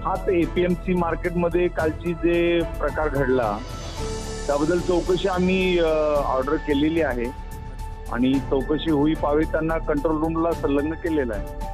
हा ते एपीएमसी मार्केटमध्ये कालची जे प्रकार घडला त्याबद्दल चौकशी आम्ही ऑर्डर केलेली आहे आणि चौकशी होई पावे त्यांना कंट्रोल रूमला संलग्न केलेला आहे.